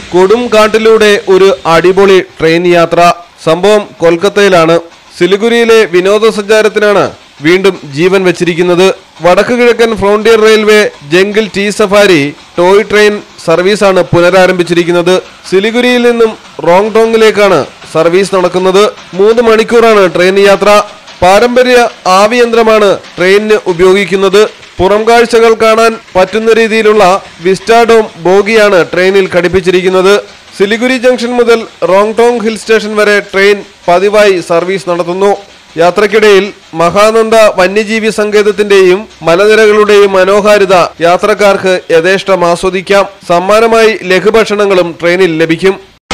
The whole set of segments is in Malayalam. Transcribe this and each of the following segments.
കൊടും കാട്ടിലൂടെ ഒരു അടിപൊളി ട്രെയിൻ യാത്ര. സംഭവം കൊൽക്കത്തയിലാണ്. സിലിഗുരിയിലെ വിനോദസഞ്ചാരത്തിനാണ് വീണ്ടും ജീവൻ വെച്ചിരിക്കുന്നത്. വടക്കു കിഴക്കൻ frontier railway jungle tea safari toy train സർവീസാണ് പുനരാരംഭിച്ചിരിക്കുന്നത്. സിലിഗുരിയിൽ നിന്നും റോങ്ടോങ്ങിലേക്കാണ് സർവീസ് നടക്കുന്നത്. 3 മണിക്കൂറാണ് ട്രെയിൻ യാത്ര. പാരമ്പര്യ ആവിയന്ത്രമാണ് ട്രെയിനിന് ഉപയോഗിക്കുന്നത്. പുറം കാഴ്ചകൾ കാണാൻ പറ്റുന്ന രീതിയിലുള്ള വിസ്റ്റാഡോം ബോഗിയാണ് ട്രെയിനിൽ ഘടിപ്പിച്ചിരിക്കുന്നത്. സിലിഗുരി ജംഗ്ഷൻ മുതൽ റോങ്ടോങ് ഹിൽ സ്റ്റേഷൻ വരെ ട്രെയിൻ പതിവായി സർവീസ് നടത്തുന്നു. യാത്രക്കിടയിൽ മഹാനന്ദ വന്യജീവി സങ്കേതത്തിന്റെയും മലനിരകളുടെയും മനോഹാരിത യാത്രക്കാർക്ക് യഥേഷ്ടം ആസ്വദിക്കാം. സമ്മാനമായി ലഘുഭക്ഷണങ്ങളും ട്രെയിനിൽ ലഭിക്കും.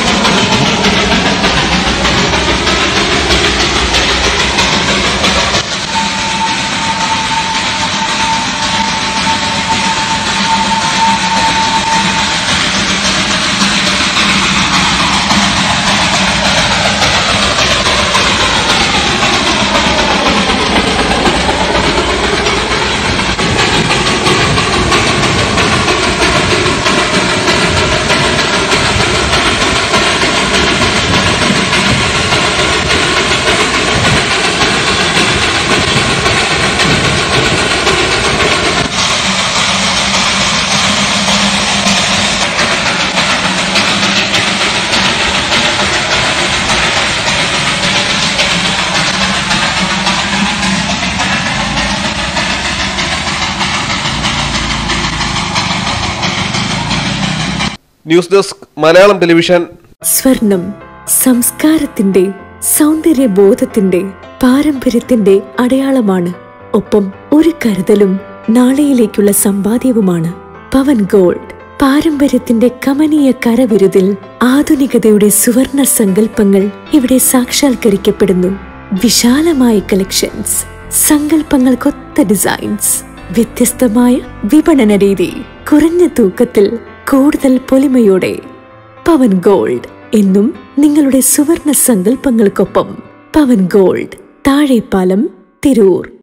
News desk Malayalam television. സ്വർണം സംസ്കാരത്തിന്റെ, സൗന്ദര്യബോധത്തിന്റെ, പാരമ്പര്യത്തിന്റെ അടയാളമാണ്. ഒപ്പം ഒരു കരുതലും നാളെയിലേക്കുള്ള സമ്പാദ്യവുമാണ്. പവൻ ഗോൾഡ് പാരമ്പര്യത്തിന്റെ കമനീയ കരവിരുതിൽ ആധുനികതയുടെ സുവർണ സങ്കല്പങ്ങൾ ഇവിടെ സാക്ഷാത്കരിക്കപ്പെടുന്നു. വിശാലമായ കളക്ഷൻസ്, സങ്കല്പങ്ങൾക്കൊത്ത ഡിസൈൻസ്, വ്യത്യസ്തമായ വിപണന രീതി, കുറഞ്ഞ തൂക്കത്തിൽ കൂടുതൽ പൊലിമയോടെ. പവൻ ഗോൾഡ് എന്നും നിങ്ങളുടെ സുവർണ സങ്കല്പങ്ങൾക്കൊപ്പം. പവൻ ഗോൾഡ്, താഴെപ്പാലം, തിരൂർ.